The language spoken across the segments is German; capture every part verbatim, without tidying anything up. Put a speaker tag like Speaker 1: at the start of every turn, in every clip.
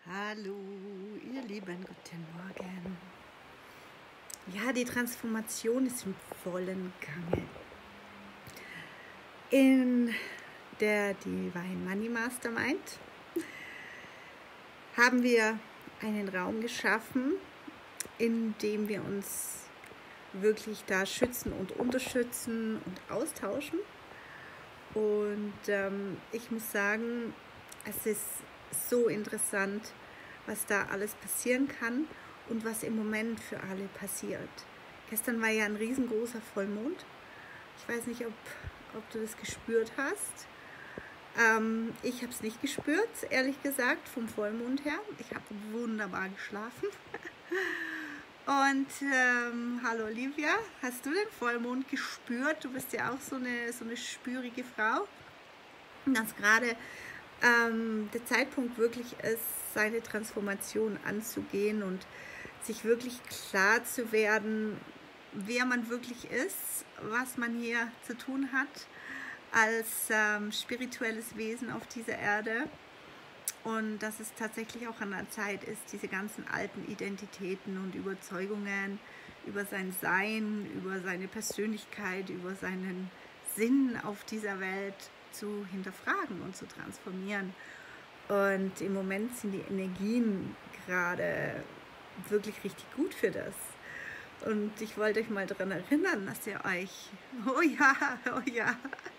Speaker 1: Hallo, ihr Lieben, guten Morgen. Ja, die Transformation ist im vollen Gange. In der Divine Money Mastermind haben wir einen Raum geschaffen, in dem wir uns wirklich da schützen und unterstützen und austauschen. Und ähm, ich muss sagen, es ist so interessant, was da alles passieren kann und was im Moment für alle passiert. Gestern war ja ein riesengroßer Vollmond. Ich weiß nicht, ob, ob du das gespürt hast. Ähm, ich habe es nicht gespürt, ehrlich gesagt, vom Vollmond her. Ich habe wunderbar geschlafen. Und ähm, hallo Olivia, hast du den Vollmond gespürt? Du bist ja auch so eine, so eine spürige Frau. Dass gerade ähm, der Zeitpunkt wirklich ist, seine Transformation anzugehen und sich wirklich klar zu werden, wer man wirklich ist, was man hier zu tun hat als ähm, spirituelles Wesen auf dieser Erde. Und dass es tatsächlich auch an der Zeit ist, diese ganzen alten Identitäten und Überzeugungen über sein Sein, über seine Persönlichkeit, über seinen Sinn auf dieser Welt zu hinterfragen und zu transformieren. Und im Moment sind die Energien gerade wirklich richtig gut für das. Und ich wollte euch mal daran erinnern, dass ihr euch, oh ja, oh ja,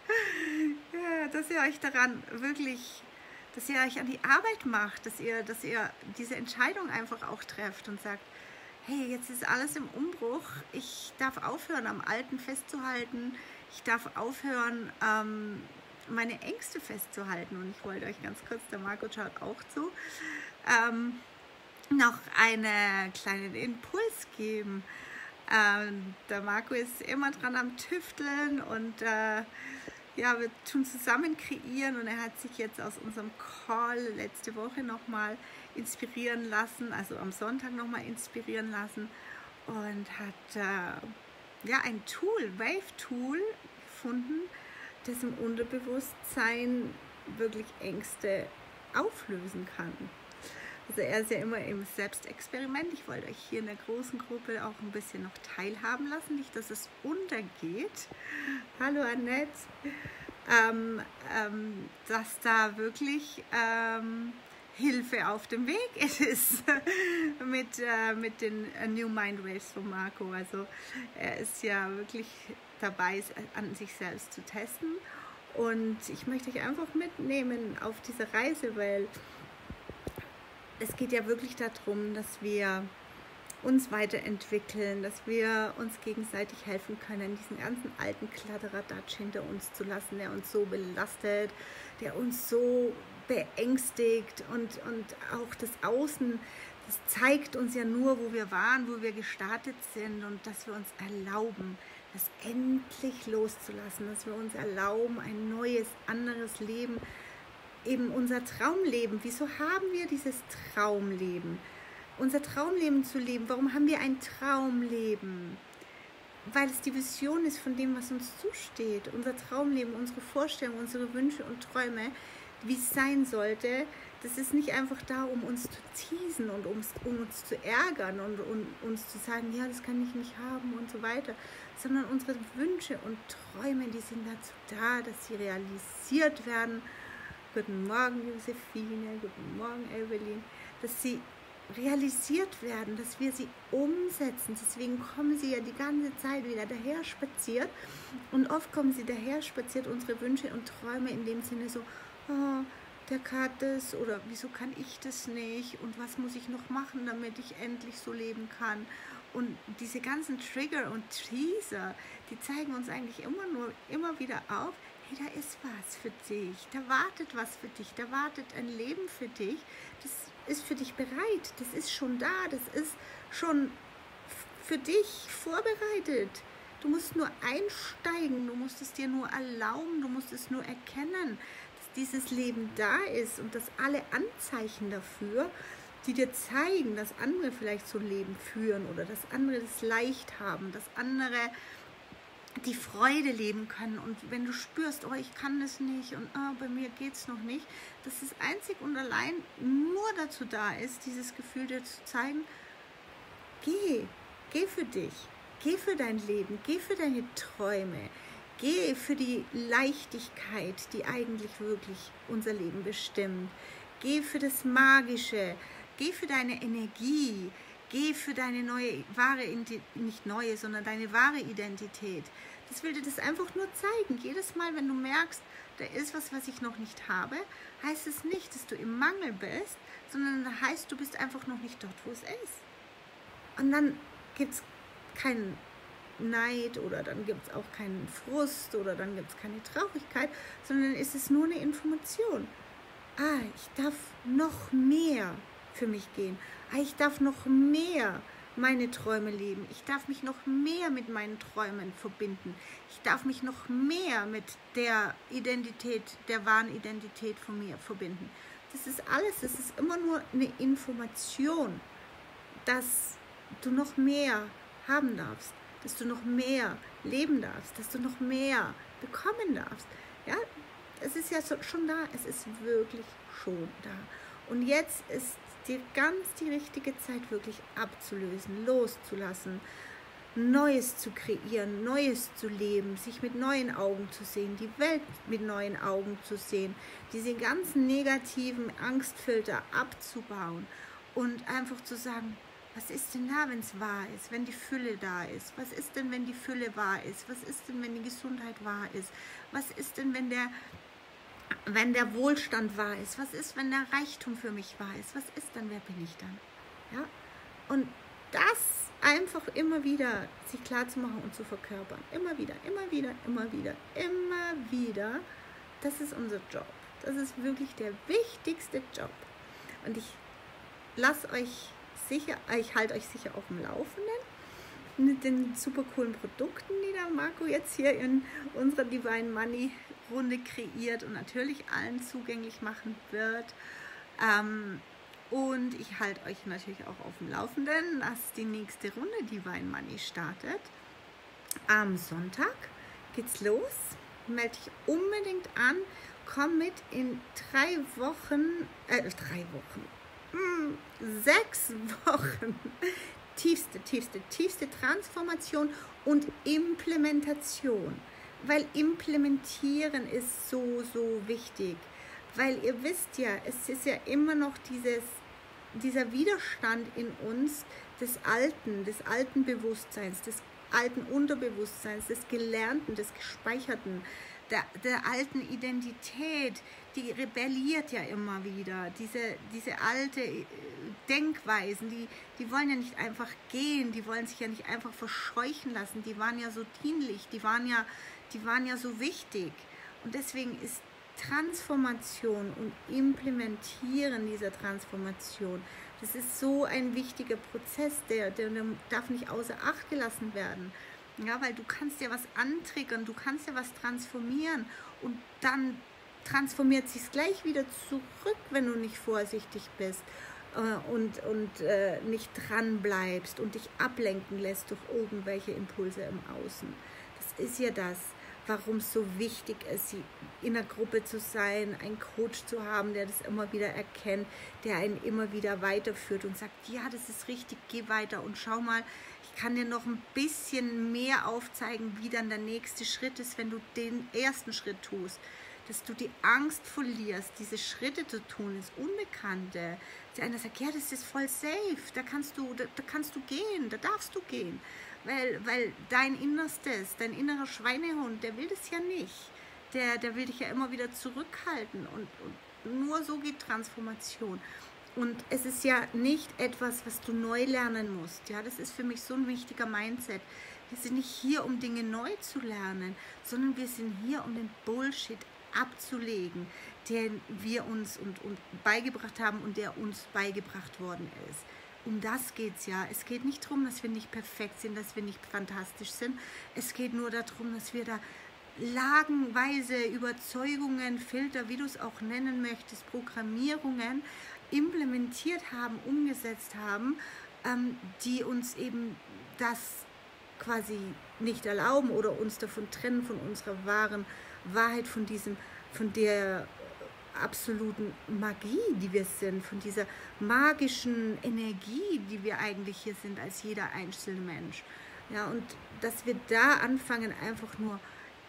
Speaker 1: ja, dass ihr euch daran wirklich, dass ihr euch an die Arbeit macht, dass ihr, dass ihr diese Entscheidung einfach auch trefft und sagt, hey, jetzt ist alles im Umbruch, ich darf aufhören, am Alten festzuhalten, ich darf aufhören, ähm, meine Ängste festzuhalten. Und ich wollte euch ganz kurz, der Marco schaut auch zu, ähm, noch einen kleinen Impuls geben. Ähm, der Marco ist immer dran am Tüfteln und äh, ja, wir tun zusammen kreieren und er hat sich jetzt aus unserem Call letzte Woche nochmal inspirieren lassen, also am Sonntag nochmal inspirieren lassen und hat äh, ja ein Tool, Wave-Tool gefunden, das im Unterbewusstsein wirklich Ängste auflösen kann. Also er ist ja immer im Selbstexperiment. Ich wollte euch hier in der großen Gruppe auch ein bisschen noch teilhaben lassen, nicht, dass es untergeht. Hallo Annette. Ähm, ähm, dass da wirklich ähm, Hilfe auf dem Weg ist mit, äh, mit den New Mind Waves von Marco. Also er ist ja wirklich dabei, es an sich selbst zu testen. Und ich möchte euch einfach mitnehmen auf diese Reise, weil es geht ja wirklich darum, dass wir uns weiterentwickeln, dass wir uns gegenseitig helfen können, diesen ganzen alten Kladderadatsch hinter uns zu lassen, der uns so belastet, der uns so beängstigt und, und auch das Außen, das zeigt uns ja nur, wo wir waren, wo wir gestartet sind und dass wir uns erlauben, das endlich loszulassen, dass wir uns erlauben, ein neues, anderes Leben, eben unser Traumleben. Wieso haben wir dieses Traumleben? Unser Traumleben zu leben. Warum haben wir ein Traumleben? Weil es die Vision ist von dem, was uns zusteht. Unser Traumleben, unsere Vorstellungen, unsere Wünsche und Träume, wie es sein sollte, das ist nicht einfach da, um uns zu teasen und um, um uns zu ärgern und um uns zu sagen, ja, das kann ich nicht haben und so weiter, sondern unsere Wünsche und Träume, die sind dazu da, dass sie realisiert werden. Guten Morgen, Josephine, guten Morgen, Evelyn, dass sie realisiert werden, dass wir sie umsetzen. Deswegen kommen sie ja die ganze Zeit wieder daher spaziert und oft kommen sie daher spaziert, unsere Wünsche und Träume in dem Sinne so, oh, der kann das oder wieso kann ich das nicht und was muss ich noch machen, damit ich endlich so leben kann. Und diese ganzen Trigger und Teaser, die zeigen uns eigentlich immer nur, immer wieder auf, hey, da ist was für dich, da wartet was für dich, da wartet ein Leben für dich, das ist für dich bereit, das ist schon da, das ist schon für dich vorbereitet. Du musst nur einsteigen, du musst es dir nur erlauben, du musst es nur erkennen, dass dieses Leben da ist und dass alle Anzeichen dafür, die dir zeigen, dass andere vielleicht so ein Leben führen oder dass andere es leicht haben, dass andere die Freude leben können. Und wenn du spürst, oh, ich kann das nicht und oh, bei mir geht es noch nicht, dass es einzig und allein nur dazu da ist, dieses Gefühl dir zu zeigen, geh, geh für dich, geh für dein Leben, geh für deine Träume, geh für die Leichtigkeit, die eigentlich wirklich unser Leben bestimmt. Geh für das Magische, geh für deine Energie, geh für deine neue, wahre, nicht neue, sondern deine wahre Identität. Das will dir das einfach nur zeigen. Jedes Mal, wenn du merkst, da ist was, was ich noch nicht habe, heißt es nicht, dass du im Mangel bist, sondern heißt, du bist einfach noch nicht dort, wo es ist. Und dann gibt es keinen Neid oder dann gibt es auch keinen Frust oder dann gibt es keine Traurigkeit, sondern ist es nur eine Information. Ah, ich darf noch mehr für mich gehen. Ah, ich darf noch mehr meine Träume leben. Ich darf mich noch mehr mit meinen Träumen verbinden. Ich darf mich noch mehr mit der Identität, der wahren Identität von mir verbinden. Das ist alles, das ist immer nur eine Information, dass du noch mehr haben darfst, dass du noch mehr leben darfst, dass du noch mehr bekommen darfst. Ja, es ist ja schon da, es ist wirklich schon da. Und jetzt ist die ganz die richtige Zeit, wirklich abzulösen, loszulassen, Neues zu kreieren, Neues zu leben, sich mit neuen Augen zu sehen, die Welt mit neuen Augen zu sehen, diese ganzen negativen Angstfilter abzubauen und einfach zu sagen, was ist denn da, wenn es wahr ist, wenn die Fülle da ist? Was ist denn, wenn die Fülle wahr ist? Was ist denn, wenn die Gesundheit wahr ist? Was ist denn, wenn der, wenn der Wohlstand wahr ist? Was ist, wenn der Reichtum für mich wahr ist? Was ist dann, wer bin ich dann? Ja? Und das einfach immer wieder sich klar zu machen und zu verkörpern. Immer wieder, immer wieder, immer wieder, immer wieder. Das ist unser Job. Das ist wirklich der wichtigste Job. Und ich lasse euch sicher, ich halte euch sicher auf dem Laufenden mit den super coolen Produkten, die der Marco jetzt hier in unserer Divine Money Runde kreiert und natürlich allen zugänglich machen wird. Ähm, und ich halte euch natürlich auch auf dem Laufenden, dass die nächste Runde Divine Money startet. Am Sonntag geht's los. Melde dich unbedingt an. Komm mit in drei Wochen, äh, drei Wochen. Sechs Wochen tiefste, tiefste, tiefste Transformation und Implementation, weil implementieren ist so, so wichtig, weil ihr wisst ja, es ist ja immer noch dieses, dieser Widerstand in uns des Alten, des alten Bewusstseins, des alten Unterbewusstseins, des Gelernten, des Gespeicherten, Der, der alten Identität, die rebelliert ja immer wieder. Diese, diese alte Denkweisen, die, die wollen ja nicht einfach gehen, die wollen sich ja nicht einfach verscheuchen lassen, die waren ja so dienlich, die waren ja, die waren ja so wichtig. Und deswegen ist Transformation und Implementieren dieser Transformation, das ist so ein wichtiger Prozess, der, der, der darf nicht außer Acht gelassen werden. Ja, weil du kannst ja was antriggern, du kannst ja was transformieren und dann transformiert sich es gleich wieder zurück, wenn du nicht vorsichtig bist äh, und, und äh, nicht dran bleibst und dich ablenken lässt durch irgendwelche Impulse im Außen. Das ist ja das, warum es so wichtig ist, in einer Gruppe zu sein, einen Coach zu haben, der das immer wieder erkennt, der einen immer wieder weiterführt und sagt, ja, das ist richtig, geh weiter und schau mal, ich kann dir noch ein bisschen mehr aufzeigen, wie dann der nächste Schritt ist, wenn du den ersten Schritt tust. Dass du die Angst verlierst, diese Schritte zu tun, ins Unbekannte. Der eine sagt, ja, das ist voll safe, da kannst du, da, da kannst du gehen, da darfst du gehen. Weil, weil dein Innerstes, dein innerer Schweinehund, der will das ja nicht. Der, der will dich ja immer wieder zurückhalten. Und, und nur so geht Transformation. Und es ist ja nicht etwas, was du neu lernen musst. Ja, das ist für mich so ein wichtiger Mindset. Wir sind nicht hier, um Dinge neu zu lernen, sondern wir sind hier, um den Bullshit abzulegen, den wir uns und, und beigebracht haben und der uns beigebracht worden ist. Um das geht es ja. Es geht nicht darum, dass wir nicht perfekt sind, dass wir nicht fantastisch sind. Es geht nur darum, dass wir da lagenweise Überzeugungen, Filter, wie du es auch nennen möchtest, Programmierungen implementiert haben, umgesetzt haben, ähm, die uns eben das quasi nicht erlauben oder uns davon trennen, von unserer wahren Wahrheit, von diesem, von der absoluten Magie, die wir sind, von dieser magischen Energie, die wir eigentlich hier sind als jeder einzelne Mensch. Ja, und dass wir da anfangen, einfach nur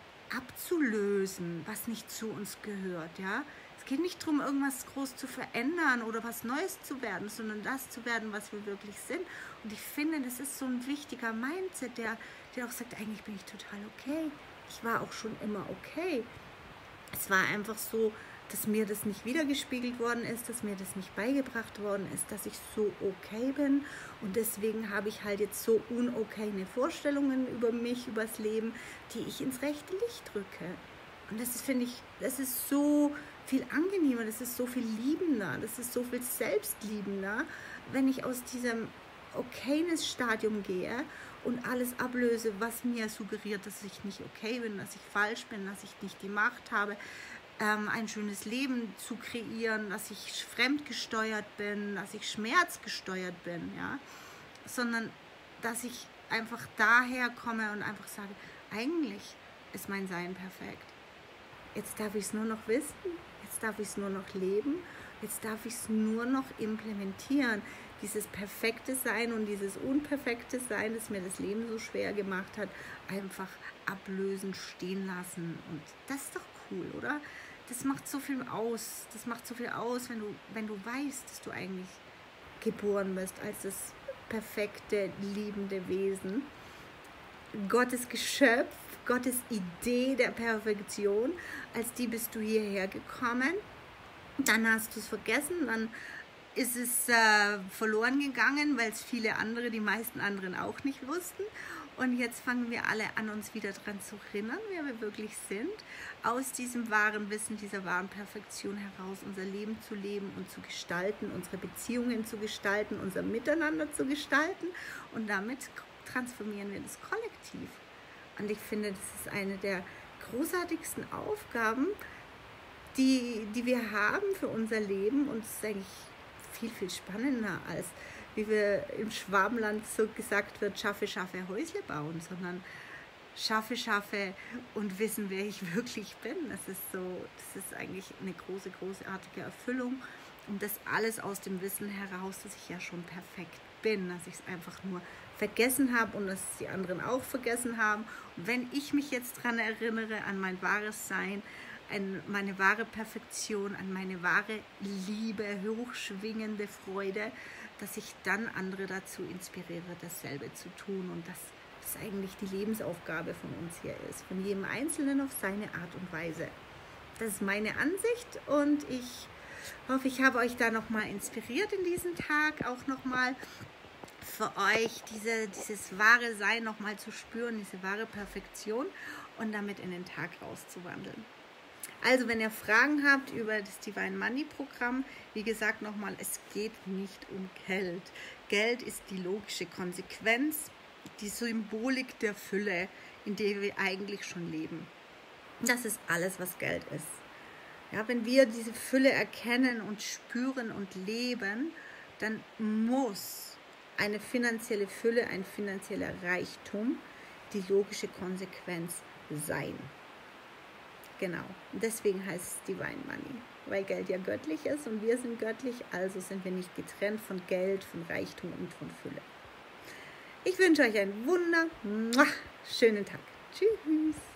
Speaker 1: abzulösen, was nicht zu uns gehört. Ja, es geht nicht darum, irgendwas groß zu verändern oder was Neues zu werden, sondern das zu werden, was wir wirklich sind. Und ich finde, das ist so ein wichtiger Mindset, der, der auch sagt, eigentlich bin ich total okay. Ich war auch schon immer okay. Es war einfach so, dass mir das nicht wiedergespiegelt worden ist, dass mir das nicht beigebracht worden ist, dass ich so okay bin. Und deswegen habe ich halt jetzt so unokayne Vorstellungen über mich, über das Leben, die ich ins rechte Licht drücke. Und das ist, finde ich, das ist so viel angenehmer, das ist so viel liebender, das ist so viel selbstliebender, wenn ich aus diesem Okayness-Stadium gehe und alles ablöse, was mir suggeriert, dass ich nicht okay bin, dass ich falsch bin, dass ich nicht die Macht habe, ein schönes Leben zu kreieren, dass ich fremdgesteuert bin, dass ich schmerzgesteuert bin, ja, sondern dass ich einfach daher komme und einfach sage, eigentlich ist mein Sein perfekt. Jetzt darf ich es nur noch wissen, jetzt darf ich es nur noch leben, jetzt darf ich es nur noch implementieren. Dieses perfekte Sein und dieses unperfekte Sein, das mir das Leben so schwer gemacht hat, einfach ablösen, stehen lassen. Und das ist doch cool, oder? Das macht so viel aus. Das macht so viel aus, wenn du, wenn du weißt, dass du eigentlich geboren bist als das perfekte, liebende Wesen. Gottes Geschöpf, Gottes Idee der Perfektion. Als die bist du hierher gekommen. Dann hast du es vergessen, dann ist es äh, verloren gegangen, weil es viele andere, die meisten anderen auch nicht wussten. Und jetzt fangen wir alle an, uns wieder daran zu erinnern, wer wir wirklich sind, aus diesem wahren Wissen, dieser wahren Perfektion heraus unser Leben zu leben und zu gestalten, unsere Beziehungen zu gestalten, unser Miteinander zu gestalten, und damit transformieren wir das Kollektiv. Und ich finde, das ist eine der großartigsten Aufgaben, die, die wir haben für unser Leben, und es ist eigentlich viel, viel spannender, als wie wir im Schwabenland so gesagt wird, schaffe, schaffe, Häusle bauen, sondern schaffe, schaffe und wissen, wer ich wirklich bin. Das ist so, das ist eigentlich eine große, großartige Erfüllung, und das alles aus dem Wissen heraus, dass ich ja schon perfekt bin, dass ich es einfach nur vergessen habe und dass es die anderen auch vergessen haben. Und wenn ich mich jetzt daran erinnere, an mein wahres Sein, an meine wahre Perfektion, an meine wahre Liebe, hochschwingende Freude, dass ich dann andere dazu inspiriere, dasselbe zu tun, und dass das eigentlich die Lebensaufgabe von uns hier ist, von jedem Einzelnen auf seine Art und Weise. Das ist meine Ansicht, und ich hoffe, ich habe euch da nochmal inspiriert in diesem Tag, auch nochmal für euch diese, dieses wahre Sein nochmal zu spüren, diese wahre Perfektion, und damit in den Tag rauszuwandeln. Also, wenn ihr Fragen habt über das Divine Money Programm, wie gesagt nochmal, es geht nicht um Geld. Geld ist die logische Konsequenz, die Symbolik der Fülle, in der wir eigentlich schon leben. Das ist alles, was Geld ist. Ja, wenn wir diese Fülle erkennen und spüren und leben, dann muss eine finanzielle Fülle, ein finanzieller Reichtum die logische Konsequenz sein. Genau, und deswegen heißt es Divine Money, weil Geld ja göttlich ist und wir sind göttlich, also sind wir nicht getrennt von Geld, von Reichtum und von Fülle. Ich wünsche euch einen wunder, schönen Tag. Tschüss.